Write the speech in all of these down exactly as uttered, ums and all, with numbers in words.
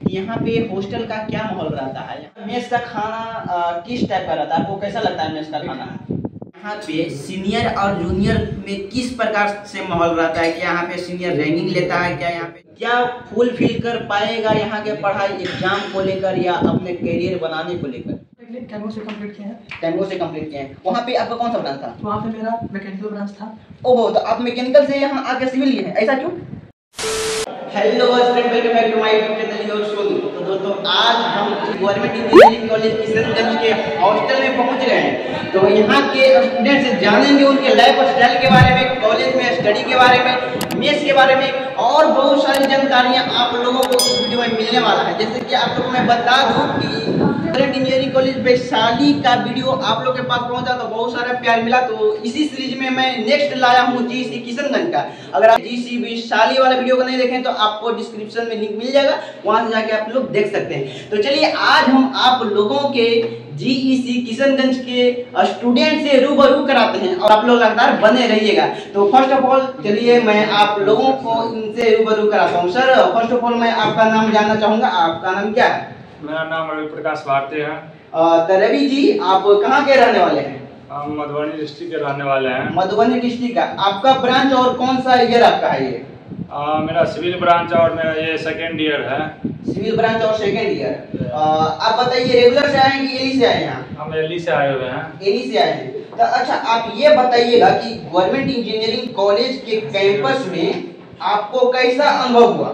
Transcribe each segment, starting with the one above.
यहाँ पे हॉस्टल का क्या माहौल रहता है? मेस का खाना आ, किस टाइप का रहता है? आपको कैसा लगता है मेस का खाना? यहाँ पे सीनियर और जूनियर में किस प्रकार से माहौल रहता है कि यहाँ पे सीनियर रैंकिंग लेता है क्या? यहाँ पे क्या फुल फिल कर पाएगा यहाँ के पढ़ाई एग्जाम को लेकर या अपने करियर बनाने को लेकर? कैमो से कंप्लीट किए हैं। कैमो से कंप्लीट किए हैं। वहाँ पे आपका कौन सा ब्रांच था? वहाँ पे मेरा मैकेनिकल ब्रांच था। ओहो, तो आप मैकेनिकल से यहाँ आके सिविल लिए हैं, ऐसा क्यों? Hello student, welcome back to my YouTube channel your soul. तो दोस्तों, आज हम गवर्नमेंट इंजीनियरिंग कॉलेज किशनगंज के हॉस्टल में पहुंच गए हैं। तो यहाँ के स्टूडेंट से जानेंगे उनके लाइफ स्टाइल के बारे में, कॉलेज में स्टडी के बारे में, मेस के बारे में और बहुत सारी जानकारियाँ आप लोगों को इस वीडियो में मिलने वाला है। जैसे कि आप लोगों को मैं बता दूँ कि गवर्नमेंट इंजीनियरिंग कॉलेज वैशाली का वीडियो आप लोग के पास पहुंचा तो बहुत सारा प्यार मिला। तो इसी सीरीज में मैं नेक्स्ट लाया हूँ जीसी किशनगंज का। अगर आप जीसी वैशाली वाला वीडियो को नहीं देखें तो आपको डिस्क्रिप्शन में लिंक मिल जाएगा, वहां से जाके आप लोग देख सकते हैं। तो चलिए, आज हम आप लोगों के जीईसी किशनगंज के स्टूडेंट से रूबरू कराते हैं और आप लोग लगातार बने रहिएगा। तो फर्स्ट ऑफ ऑल चलिए मैं आप लोगों को इनसे रूबरू कराता हूँ। सर, फर्स्ट ऑफ ऑल मैं आपका नाम जानना चाहूंगा, आपका नाम क्या है? मेरा नाम रवि प्रकाश भारती है। तो रवि जी, आप कहाँ के रहने वाले हैं? हम मधुबनी डिस्ट्रिक्ट के रहने वाले हैं। मधुबनी डिस्ट्रिक्ट का आपका ब्रांच और कौन सा ईयर आपका है ये? आ, मेरा सिविल ब्रांच और मेरा ये सेकेंड ईयर है। सिविल ब्रांच और सेकेंड ईयर। आप बताइए, रेगुलर से आए हैं कि एली से आए हैं? हम एली से आए हुए हैं। एली से आए हैं। तो अच्छा, आप ये बताइएगा कि गवर्नमेंट इंजीनियरिंग कॉलेज के कैंपस में आपको कैसा अनुभव हुआ?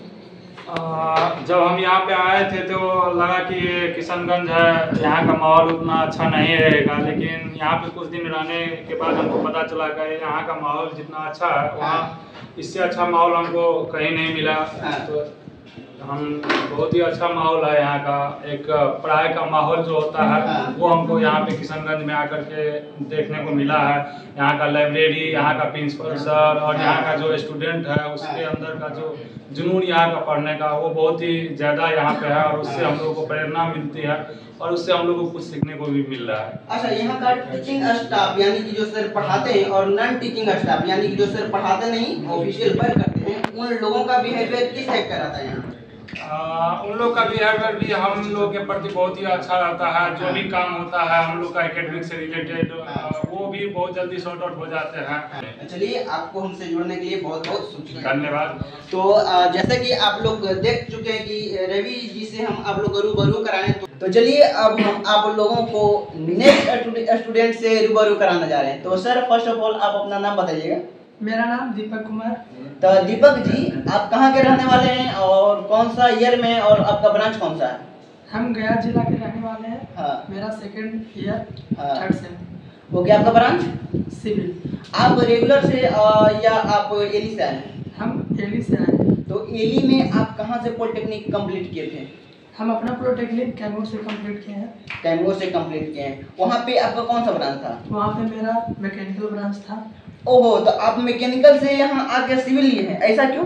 आ, जब हम यहाँ पे आए थे तो लगा कि ये किशनगंज है, यहाँ का माहौल उतना अच्छा नहीं रहेगा, लेकिन यहाँ पे कुछ दिन रहने के बाद हमको पता चला कि यहाँ का माहौल जितना अच्छा है वहाँ इससे अच्छा माहौल हमको कहीं नहीं मिला। तो हम बहुत ही अच्छा माहौल है यहाँ का। एक पढ़ाई का माहौल जो होता है वो हमको यहाँ पे किशनगंज में आकर के देखने को मिला है। यहाँ का लाइब्रेरी, यहाँ का प्रिंसिपल सर और यहाँ का जो स्टूडेंट है उसके अंदर का जो जुनून यहाँ का पढ़ने का वो बहुत ही ज़्यादा यहाँ पे है और उससे हम लोगों को प्रेरणा मिलती है और उससे हम लोग को कुछ सीखने को भी मिल रहा है। अच्छा, यहाँ का टीचिंग स्टाफ यानी कि जो सर पढ़ाते हैं और नॉन टीचिंग स्टाफ यानी कि जो सर पढ़ाते नहीं ऑफिशियल वर्क करते हैं, उन लोगों का बिहेवियर किस टाइप का रहता है यहाँ? आ, उन लोग का बिहेवियर भी हम लोग के प्रति बहुत ही अच्छा रहता है। जो भी काम होता है हम लोग का एकेडमिक से रिलेटेड वो भी बहुत जल्दी सॉर्ट आउट हो जाते हैं। चलिए, आपको हमसे जुड़ने के लिए बहुत बहुत शुक्रिया, धन्यवाद। तो जैसे कि आप लोग देख चुके हैं कि रवि जी से हम आप लोग रूबरू कराएं, तो, तो चलिए अब हम आप लोगों को नेक्स्ट स्टूडेंट से रूबरू कराने जा रहे हैं। तो सर, फर्स्ट ऑफ ऑल आप अपना नाम बताइएगा। मेरा नाम दीपक कुमार। तो दीपक जी, आप कहाँ के रहने वाले हैं और कौन सा ईयर में और आपका ब्रांच कौन सा है? हम गया जिला के रहने वाले हैं। हाँ। मेरा सेकंड ईयर हाँ। Third same. ओके, आपका ब्रांच सिविल। आप रेगुलर से आ, या आप एली से आए हैं? हम एली से आए हैं। तो एली में आप कहाँ से पॉलिटेक्निक कंप्लीट किए थे? हम अपना पॉलिटेक्निक कैमो से कंप्लीट किए हैं। कैमो से कंप्लीट किए हैं। वहाँ पे आपका कौन सा ब्रांच था? वहाँ पे मेरा मैकेनिकल ब्रांच था। ओहो, तो आप मैकेनिकल से यहाँ आके सिविल लिए हैं, ऐसा क्यों?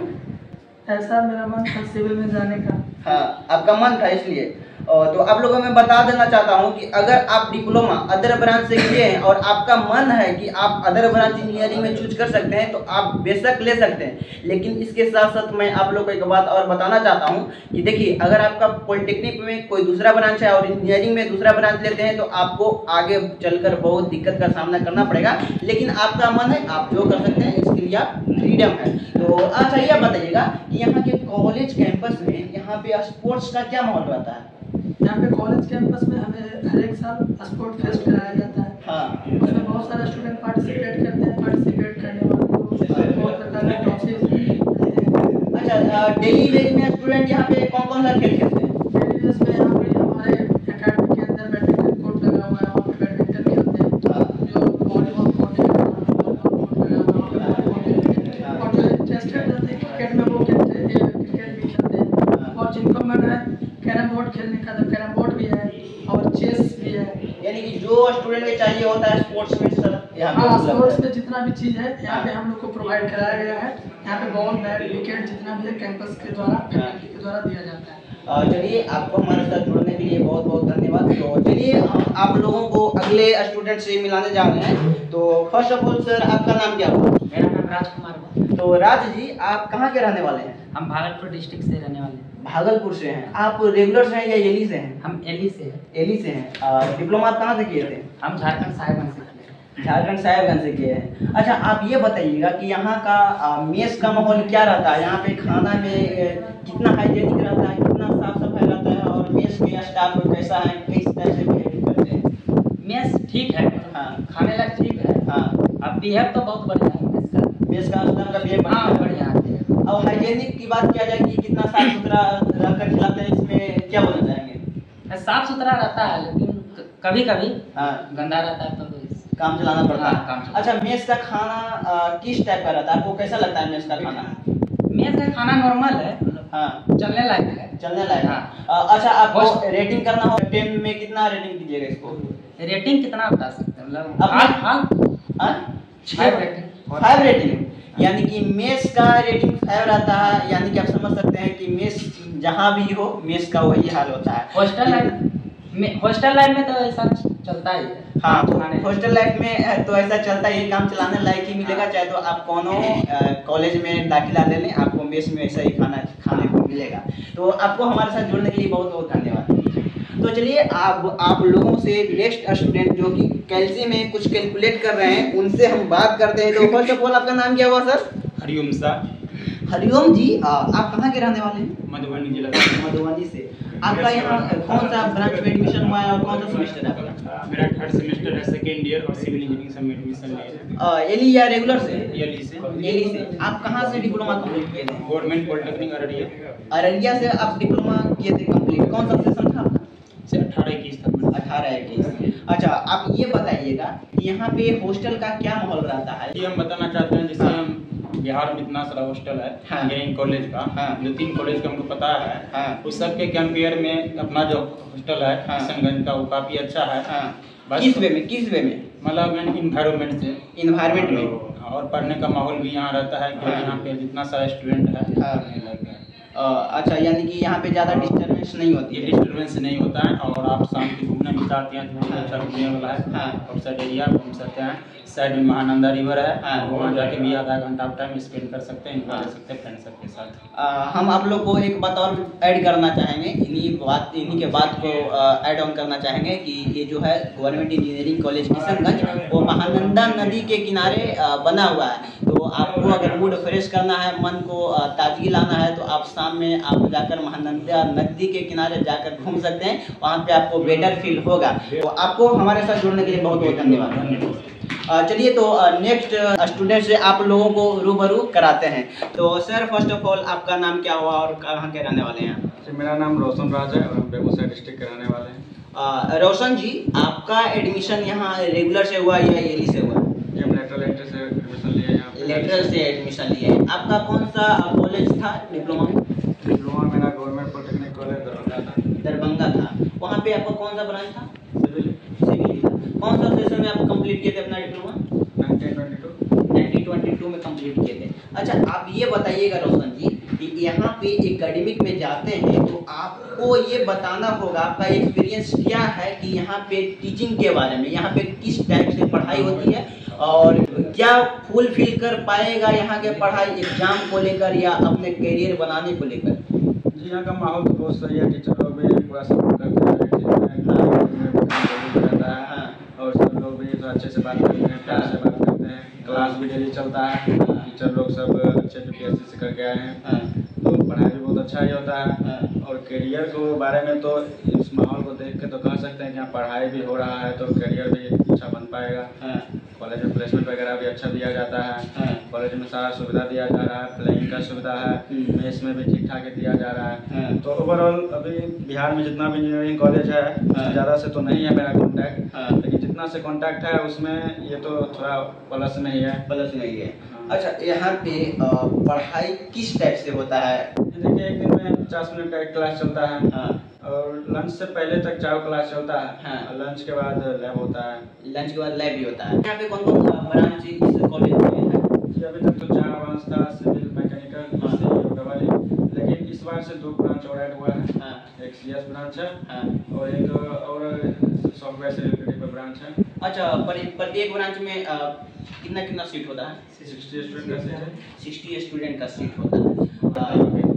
ऐसा मेरा मन था सिविल में जाने का। हाँ, आपका मन था इसलिए। और तो आप लोगों को मैं बता देना चाहता हूँ कि अगर आप डिप्लोमा अदर ब्रांच से किए हैं और आपका मन है कि आप अदर ब्रांच इंजीनियरिंग में चूज कर सकते हैं तो आप बेशक ले सकते हैं। लेकिन इसके साथ साथ मैं आप लोग को एक बात और बताना चाहता हूँ कि देखिए, अगर आपका पॉलिटेक्निक में कोई दूसरा ब्रांच है और इंजीनियरिंग में दूसरा ब्रांच लेते हैं तो आपको आगे चलकर बहुत दिक्कत का सामना करना पड़ेगा। लेकिन आपका मन है, आप जो कर सकते हैं, इसके लिए आप फ्रीडम है। तो अच्छा, ये बताइएगा कि यहाँ के कॉलेज कैंपस में यहाँ पे स्पोर्ट्स का क्या माहौल रहता है? यहाँ पे कॉलेज कैंपस में हमें हर एक साल स्पोर्ट फेस्ट कराया जाता है। हाँ। उसमें बहुत सारे स्टूडेंट पार्टिसिपेट करते हैं। पार्टिसिपेट करने वालों को बहुत प्रकार के ट्रॉफी। अच्छा, डेली बेस में स्टूडेंट यहाँ पे कौन कौन सा खेल खेलते हैं? डेली बेस में यहाँ पे हमारे एकेडमी के अंदर बैडमिंटन कोर्ट लगा हुआ है, वहाँ पे बैडमिंटन खेलते हैं। जो वॉलीबॉल कोर्ट है और जो इंटरेस्टेड रहते हैं क्रिकेट में वो खेलते हैं, क्रिकेट भी खेलते हैं। और जिनको मन है कैरम बोर्ड खेलने का तो कैरम बोर्ड भी है और चेस भी है। यानी कि जो स्टूडेंट में चाहिए होता है स्पोर्ट्स में सब यहाँ पे हाँ, उपलब्ध स्पोर्ट्स है। में जितना भी चीज़ है यहाँ पे हम लोग को प्रोवाइड कराया गया है। यहाँ पे बॉल, बैट, विकेट जितना भी है कैंपस के द्वारा फैकल्टी के द्वारा दिया जाता है। चलिए, आपको हमारे साथ जुड़ने के लिए बहुत बहुत धन्यवाद। तो चलिए, हम आप लोगों को अगले स्टूडेंट से मिलाने जा रहे हैं। तो फर्स्ट ऑफ ऑल सर, आपका नाम क्या हुआ? मेरा नाम राजकुमार है। तो राज जी, आप कहाँ के रहने वाले हैं? हम भागलपुर डिस्ट्रिक्ट से रहने वाले हैं। भागलपुर से हैं आप? रेगुलर से हैं या एली से हैं? हम एली से हैं। एली से हैं। डिप्लोमा आप कहाँ से किए थे? हम झारखंड साहिबगंज से किए। झारखंड साहिबगंज से किए हैं। अच्छा, आप ये बताइएगा कि यहाँ का आ, मेस का माहौल क्या रहता है? यहाँ पे खाना में ए, कितना हाइजेनिक रहता है, कितना साफ सफाई रहता है, और मेस के स्टाफ कैसा है, किस तरह से बिहेव करते हैं? मेस ठीक है, हाँ। खाने लायक ठीक है। हाँ। अब बिहेव तो बहुत बढ़िया है मेस का। मेस का स्टाफ का बिहेव हाँ बढ़िया है। अब हाइजेनिक की बात किया जाए कि कितना साफ सुथरा रहकर खिलाते हैं, इसमें क्या बोलना चाहेंगे? साफ सुथरा रहता है, लेकिन कभी कभी हाँ गंदा रहता है तो काम चलाना पड़ता है। हाँ, काम चलाना। अच्छा, मेस का खाना आ, किस टाइप का रहता है? आपको कैसा लगता है मेस का खाना? मेस का खाना नॉर्मल है, हाँ, चलने लायक है। चलने लायक। हाँ। आ, अच्छा, आपको होस्ट- रेटिंग करना हो टेन में कितना रेटिंग दीजिएगा इसको? रेटिंग कितना बता सकते हैं? मतलब अब- हाल हाल हाँ? छह रेटिंग। फाइव रेटिंग, यानी कि मेस का रेटिंग फाइव रहता है, यानी कि आप समझ सकते हैं कि मेस जहाँ भी हो मेस का वही हाल होता है। हॉस्टल लाइफ में हॉस्टल लाइफ में तो ऐसा चलता ही है। हाँ, तो खाने- हॉस्टल लाइफ में तो ऐसा चलता है, काम चलाने लायक ही मिलेगा। चाहे तो आप कोनो कॉलेज में दाखिला ले लें, आपको मेस में ऐसा ही खाना खाने को मिलेगा। तो आपको हमारे साथ जुड़ने के लिए बहुत बहुत धन्यवाद। तो चलिए, आप आप लोगों से नेक्स्ट स्टूडेंट जो कि कैलसी में कुछ कैलकुलेट कर रहे हैं, उनसे हम बात करते हैं। तो फर्स्ट ऑफ ऑल आपका नाम क्या हुआ सर? हरिओम सा। हरिओम जी, आ, आप कहाँ के रहने वाले हैं? मधुबनी जिला। मधुबनी से। आपका यहाँ कौन सा ब्रांच में एडमिशन हुआ है और कौन सा सेमेस्टर है आपका? मेरा थर्ड सेमेस्टर है, सेकेंड ईयर, और सिविल इंजीनियरिंग से एडमिशन लिया आ, एली या रेगुलर से? एली से। एली से। आप कहाँ से डिप्लोमा कंप्लीट किए थे? गवर्नमेंट पॉलिटेक्निक अररिया अररिया से आप डिप्लोमा किए थे कंप्लीट। कौन सा सेशन था आपका? से अठारह इक्कीस था मेरा। अठारह इक्कीस। अच्छा, आप ये बताइएगा कि यहाँ पे हॉस्टल का क्या माहौल रहता है? ये हम बताना चाहते हैं, जैसे हम बिहार में इतना सारा हॉस्टल है हाँ। इंजीनियरिंग कॉलेज का, हाँ। जो तीन कॉलेज का हमको पता है, हाँ। उस सब के कंपेयर में अपना जो हॉस्टल है हाँ। किशनगंज का, वो काफ़ी अच्छा है। हाँ। बस- किस वे में किस वे में? मतलब इन्वायरमेंट से इन्वायरमेंट में। और पढ़ने का माहौल भी यहाँ रहता है, क्योंकि हाँ। यहाँ पे जितना सारा स्टूडेंट है हाँ। पढ़ने लायक है। आ, अच्छा, यानी कि यहाँ पे ज़्यादा डिस्टर्बेंस नहीं होती ये है। डिस्टर्बेंस नहीं होता है, और आप शाम को घूमने भी चाहते हैं तो बहुत अच्छा घूमने वाला है। हाँ। आउटसाइड एरिया घूम सकते हैं। साइड में महानंदा रिवर है, हाँ। वहाँ जाके भी आधा घंटा आप टाइम स्पेंड कर सकते हैं, इंजॉय कर सकते हैं फ्रेंड सबके साथ। आ, हम आप लोग को एक बात और ऐड करना चाहेंगे, इन्हीं बात इन्हीं के बात को ऐड ऑन करना चाहेंगे कि ये जो है गवर्नमेंट इंजीनियरिंग कॉलेज किशनगंज, वो महानंदा नदी के किनारे आ, बना हुआ है। तो आपको अगर मूड फ्रेश करना है, मन को आ, ताजगी लाना है, तो आप शाम में आप जाकर महानंदा नदी के किनारे जाकर घूम सकते हैं। वहाँ पे आपको बेटर फील होगा। तो आपको हमारे साथ जुड़ने के लिए बहुत बहुत धन्यवाद। आ, चलिए, तो नेक्स्ट स्टूडेंट से आप लोगों को रूबरू कराते हैं। तो सर, फर्स्ट ऑफ ऑल आपका नाम क्या हुआ और कहाँ के रहने वाले हैं? जी, मेरा नाम रोशन राज है और हम बेगूसराय डिस्ट्रिक्ट के रहने वाले हैं। आ, रोशन जी, आपका एडमिशन यहाँ रेगुलर से हुआ या एली से हुआ? जी, हम लेटरल एंट्री से एडमिशन लिए हैं यहाँ पे। लेटरल से एडमिशन लिए। आपका कौन सा कॉलेज था डिप्लोमा में? डिप्लोमा मेरा गवर्नमेंट पॉलिटेक्निक कॉलेज दरभंगा था। दरभंगा था। वहाँ पे आपका कौन सा ब्रांच था? सिविल सिविल था। कौन सा सेशन में आप कंप्लीट किए थे अपना diploma? Nineteen twenty two. Nineteen twenty two में कंप्लीट किए थे। अच्छा, आप ये बताइएगा रोशन जी कि यहाँ पे एकेडमिक में जाते हैं तो आपको ये बताना होगा, आपका एक्सपीरियंस क्या है कि यहाँ पे टीचिंग के बारे में, यहाँ पे किस टाइप से पढ़ाई होती है और क्या फुलफिल कर पाएगा यहाँ के पढ़ाई एग्जाम को लेकर या अपने करियर बनाने को लेकर? जी, यहाँ का माहौल तो बहुत सही है। टीचर लोग भी पूरा सपोर्ट करते हैं, रहता है। हाँ। और सब लोग भी तो अच्छे से बात करते हैं, प्यार से बात करते हैं। क्लास भी डेली चलता है। टीचर लोग सब अच्छे पी एस सी से करके आए हैं, हाँ। तो पढ़ाई भी बहुत अच्छा ही होता है। हाँ। और करियर को बारे में तो इस माहौल को देख के तो कह सकते हैं कि यहाँ पढ़ाई भी हो रहा है तो करियर भी अच्छा बन पाएगा। हाँ। कॉलेज में प्लेसमेंट वगैरह भी अच्छा दिया जाता है। हाँ। कॉलेज में सारा सुविधा दिया जा रहा है, प्लेइंग का सुविधा है, हम्म। मेस में भी ठीक ठाक ही दिया जा रहा है। हाँ। तो ओवरऑल अभी बिहार में जितना भी इंजीनियरिंग कॉलेज है, हाँ। ज़्यादा से तो नहीं है मेरा कॉन्टैक्ट, हाँ। लेकिन जितना से कॉन्टैक्ट है उसमें ये तो थोड़ा प्लस में ही है। प्लस नहीं है। हाँ। अच्छा, यहाँ पे अ, पढ़ाई किस टाइप से होता है? ये देखिए, एक दिन में पचास मिनट का एक क्लास चलता है। हाँ। और लंच से पहले तक चार क्लास चलता है। हाँ। और लंच के बाद लैब होता है। लंच के बाद लैब भी होता है। यहाँ पे कौन कौन सा ब्रांच इस कॉलेज में है? जी, अभी तक तो चार ब्रांच था, सिविल, मैकेनिकल, हाँ। डबल, लेकिन इस बार से दो ब्रांच और ऐड हुआ है। हाँ। एक सी एस ब्रांच है हाँ। और एक और सॉफ्टवेयर से रिलेटेड ब्रांच है। अच्छा, पर प्रत्येक ब्रांच में अ, कितना कितना सीट होता है? सिक्सटी स्टूडेंट का सीट है। सिक्सटी स्टूडेंट का सीट होता है। अ,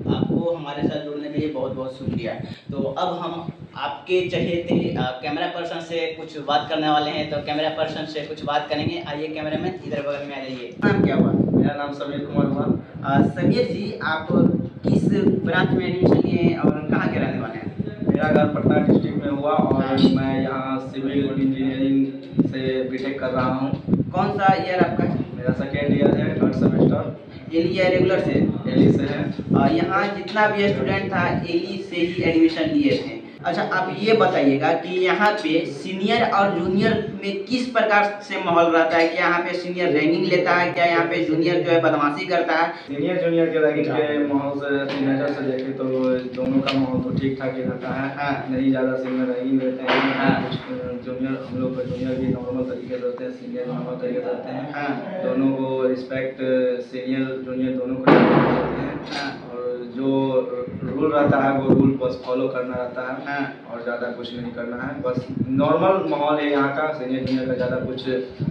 आपको हमारे साथ जुड़ने के लिए बहुत बहुत शुक्रिया। तो अब हम आपके चहेते कैमरा पर्सन से कुछ बात करने वाले हैं, तो कैमरा पर्सन से कुछ बात करेंगे। आइए कैमरा मैन इधर बगल में आ जाइए। नाम क्या हुआ? मेरा नाम समीर कुमार हुआ। आ, समीर जी, आप किस ब्रांच में एडमिशन लिए हैं और कहाँ के रहने वाले हैं? मेरा घर पटना डिस्ट्रिक्ट में हुआ और मैं यहाँ सिविल इंजीनियरिंग से बीटेक कर रहा हूँ। कौन सा ईयर आपका है? मेरा सेकेंड ईयर है, थर्ड सेमेस्टर। एली या रेगुलर से? एली से है। आ, यहाँ जितना भी स्टूडेंट था एली से ही एडमिशन लिए थे। अच्छा, आप ये बताइएगा कि यहाँ पे सीनियर और जूनियर में किस प्रकार से माहौल रहता है? क्या यहाँ पे सीनियर रैगिंग लेता है? क्या यहाँ पे जूनियर जो है बदमाशी करता है? सीनियर जूनियर के रैगिंग के माहौल से अपनी नज़र से देखें तो दोनों का माहौल तो ठीक ठाक ही रहता है। हाँ। नहीं ज़्यादा सीनियर रैगिंग लेते हैं। हाँ। कुछ जूनियर, हम लोग का जूनियर भी नॉर्मल तरीके से रहते हैं, सीनियर नॉर्मल तरीके से रहते हैं। हाँ। दोनों को रिस्पेक्ट, सीनियर जूनियर दोनों को देते हैं। हाँ। और जो रूल रहता है वो रूल बस फॉलो करना रहता है। हाँ। और ज़्यादा कुछ नहीं करना है, बस नॉर्मल माहौल है यहाँ का। सीनियर जूनियर का ज़्यादा कुछ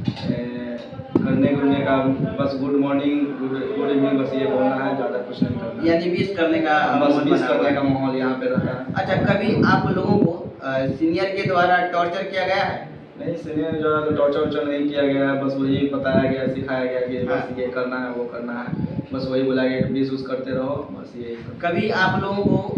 ए, करने करने का, बस good morning, good good evening, बस ये बोलना है, ज़्यादा कुछ नहीं करना। यानी विश करने का बस माहौल मिस बना करने हुआ का है। माहौल यहाँ पे रहता है। अच्छा, कभी आप लोगों को सीनियर के द्वारा टॉर्चर किया गया है? नहीं, सीनियर जो है तो टॉर्चर वर्चर नहीं किया गया है, बस वही बताया गया, सिखाया गया कि बस ये करना है, वो करना है, बस वही बोला गया कि बीस यूज करते रहो, बस यही। कभी आप लोगों को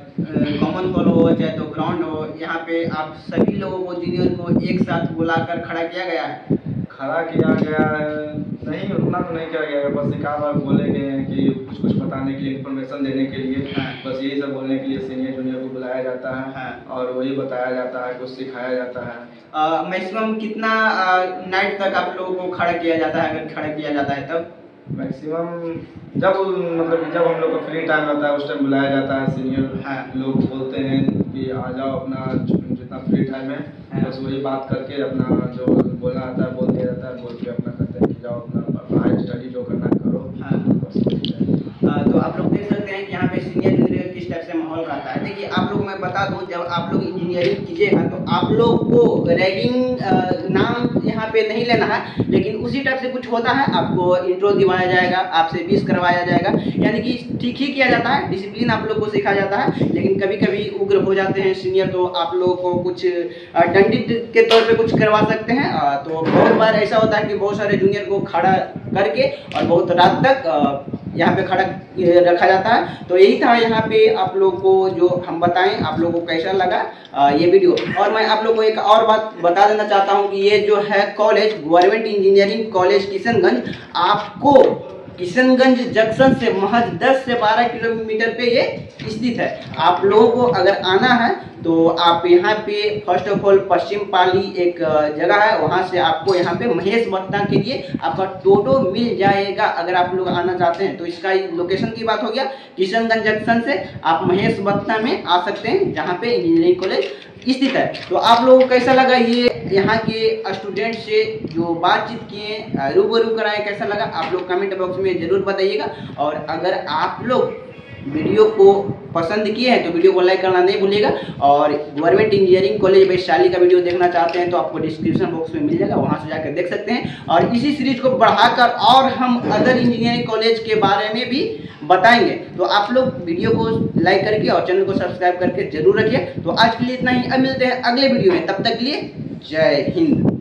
कॉमन हॉल हो चाहे तो ग्राउंड हो, यहाँ पे आप सभी लोगों को जूनियर को एक साथ बुलाकर खड़ा किया गया है? खड़ा किया गया है नहीं, उतना तो नहीं किया गया है, बस एक आध बार बोले गए हैं कि कुछ कुछ बताने के लिए, इन्फॉर्मेशन देने के लिए। हाँ। बस यही सब बोलने के लिए सीनियर जूनियर को बुलाया जाता है। हाँ। और वही बताया जाता है, कुछ सिखाया जाता है। मैक्सिमम कितना नाइट तक आप लोगों को खड़ा किया जाता है? अगर खड़ा किया जाता है तब मैक्सिमम जब मतलब कि जब हम लोग का फ्री टाइम रहता है उस टाइम बुलाया जाता है। सीनियर हाँ। लोग लोग बोलते हैं कि आ जाओ, अपना जितना फ्री टाइम है हाँ। बस वही बात करके अपना जो बोलना आता है बोल दिया जाता है, बोल के अपना करते हैं कि जाओ अपना पढ़ाई स्टडी जो करना है करो। हाँ। बस वही है। आ, तो आप लोग देख सकते हैं कि यहाँ पे सीनियर जूनियर किस टाइप से माहौल रहता है। देखिए, आप लोग मैं बता दूं, जब आप लोग इंजीनियरिंग कीजिएगा तो आप लोग को रैगिंग नाम यहाँ पे नहीं लेना है, लेकिन उसी टाइप से कुछ होता है। आपको इंट्रो दिवाया जाएगा, आपसे बीस करवाया जाएगा, यानी कि ठीक ही किया जाता है, डिसिप्लिन आप लोग को सिखाया जाता है। लेकिन कभी कभी उग्र हो जाते हैं सीनियर, तो आप लोगों को कुछ दंडित के तौर पे कुछ करवा सकते हैं। आ, तो बहुत बार ऐसा होता है कि बहुत सारे जूनियर को खड़ा करके और बहुत रात तक यहाँ पे खड़ा रखा जाता है। तो यही था यहाँ पे आप लोग को जो हम बताएं, आप लोगों को कैसा लगा आ, ये वीडियो। और मैं आप लोग को एक और बात बता देना चाहता हूँ कि ये जो है college, government engineering college Kishanganj, आपको किशनगंज जंक्शन से महज दस से बारह किलोमीटर पे ये स्थित है। आप लोगों को अगर आना है तो आप यहाँ पे first of all Paschim Pali एक जगह है, वहाँ से आपको यहाँ पे महेश बत्ता के लिए आपका टोटो मिल जाएगा अगर आप लोग आना चाहते हैं। तो इसका लोकेशन की बात हो गया, किशनगंज जंक्शन से आप महेश बत्ता में आ सकते हैं, जहाँ पे इंजीनियरिंग कॉलेज स्थित है। तो आप लोगों को कैसा लगा ये यहाँ के स्टूडेंट से जो बातचीत किए, रूबरू कराए, कैसा लगा आप लोग कमेंट बॉक्स में जरूर बताइएगा। और अगर आप लोग वीडियो को पसंद किए हैं तो वीडियो को लाइक करना नहीं भूलिएगा। और गवर्नमेंट इंजीनियरिंग कॉलेज वैशाली का वीडियो देखना चाहते हैं तो आपको डिस्क्रिप्शन बॉक्स में मिल जाएगा, वहां से जाकर देख सकते हैं। और इसी सीरीज को बढ़ाकर और हम अदर इंजीनियरिंग कॉलेज के बारे में भी बताएंगे। तो आप लोग वीडियो को लाइक करके और चैनल को सब्सक्राइब करके जरूर रखिए। तो आज के लिए इतना ही, अब मिलते हैं अगले वीडियो में, तब तक के लिए जय हिंद।